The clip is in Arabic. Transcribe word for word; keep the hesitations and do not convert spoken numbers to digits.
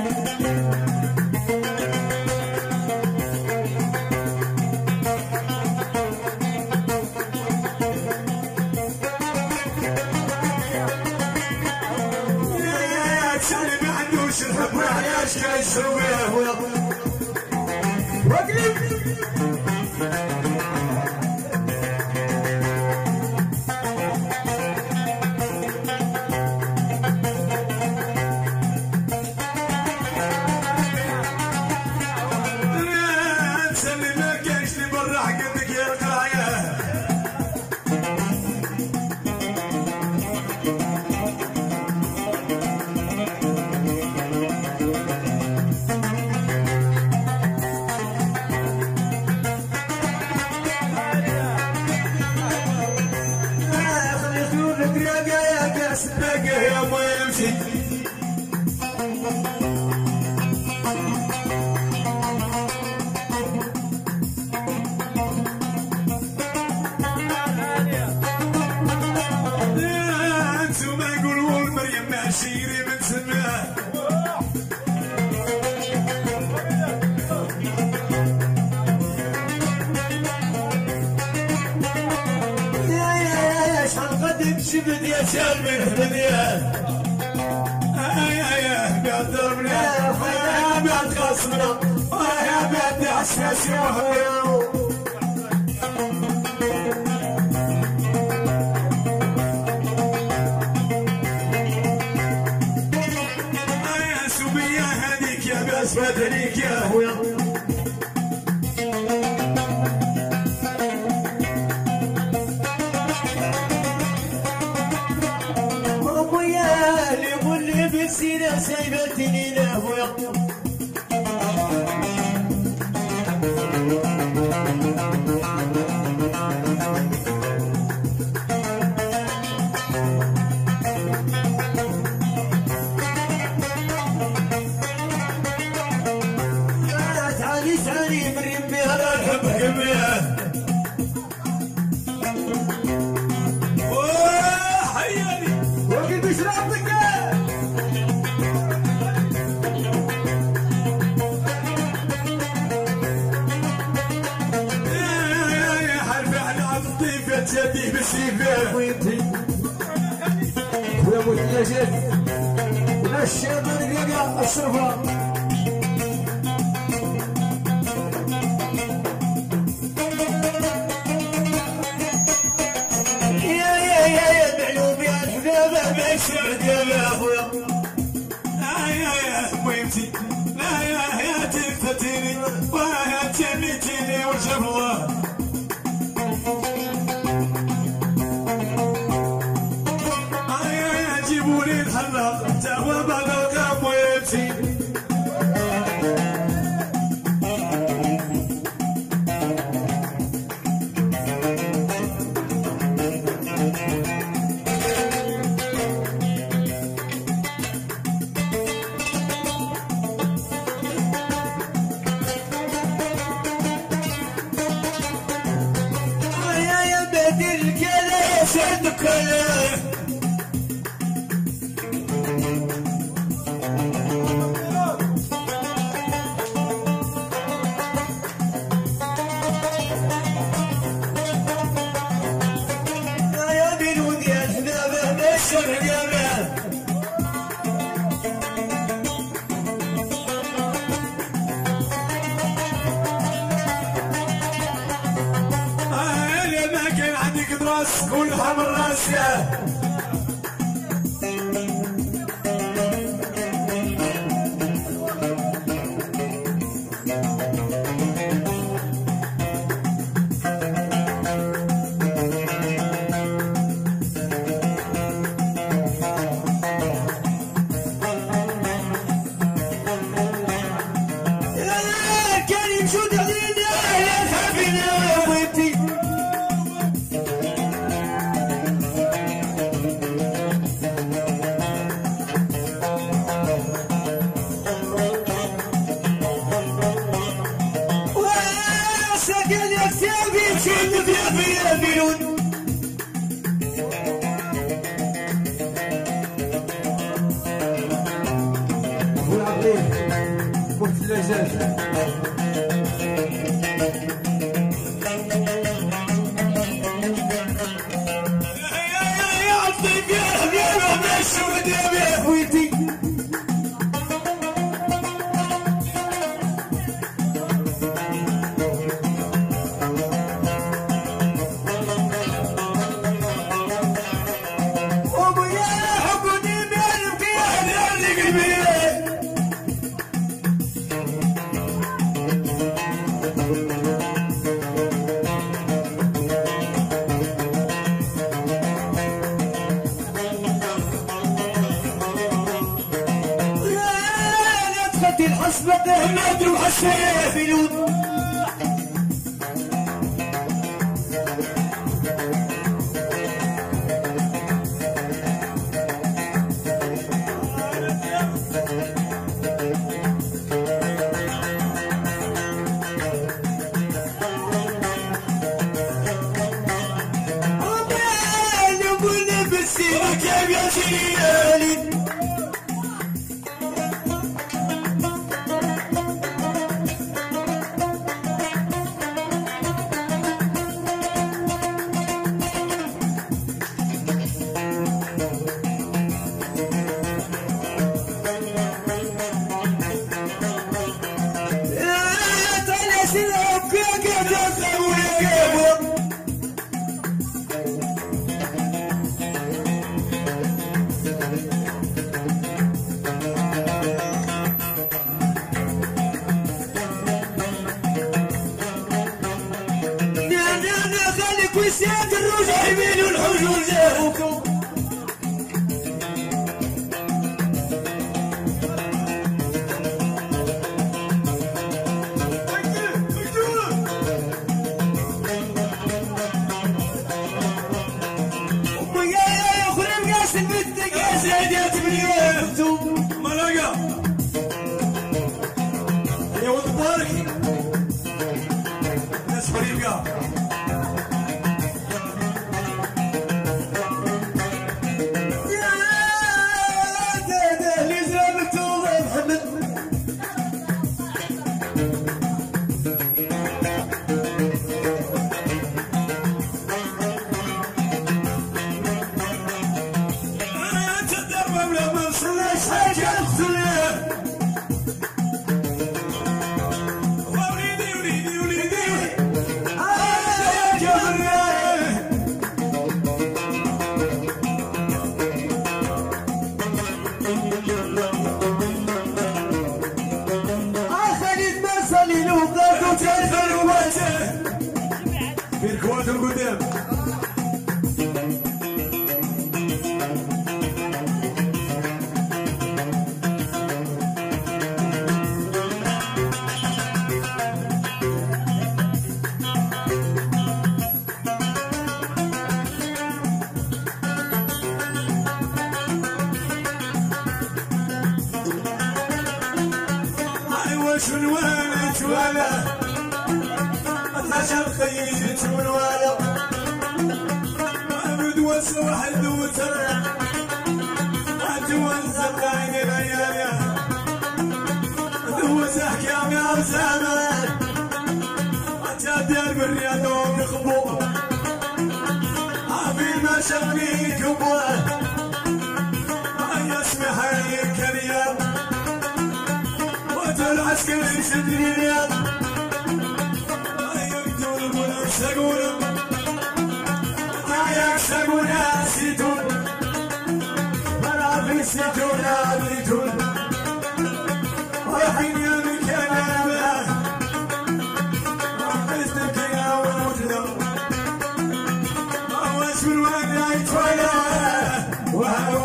شبد يا سلمي هدية يا يا بعد ضربنا يا بعد خصمنا يا بعد احساس وهمي يا سمية هديك يا بس بدنيك يا هويا سينا سايبتني لهويا تعالي تعالي مريم بها الحب كمية حياني وقت بشربك جدي بسيفه وينتي ويا ابو النجد ونشيط الرقاقه الشرفه يا يا يا يا المعلوم يا الحبابه بشعد يا اخويا لا يا يا وينتي لا يا يا تفتيني ويا تميتيني وجه الله كل حمر راسيا عليه والثلاجات. يا الطيب يا حبيبي باش ودي يا خويتي الحسبة احمد وحسين في الود. كيف يا سيدي وسياد الرجع يمين والحجور جاوكم. ويا يا اخوي القاسم بالدقاس هديت مليون ملقا يا ولد مبارك ناس فريقه في الكوات القدام. أيوة شنوانا شوانا عشان خيجت والوالد عبد وسوح الدوتر وتوزع قايد العيال دوز احكام يا زمان اتابع بالرياض ويخبو عبيد ما شافني كبوه ما يسمح عليك اليوم وتالعسكري شدني اليوم سقونا معايا سقونا سيتون مرافي سيتونا بيتون رايحين يا مكاننا حزنك يا ولد ما هوش من وين يتولى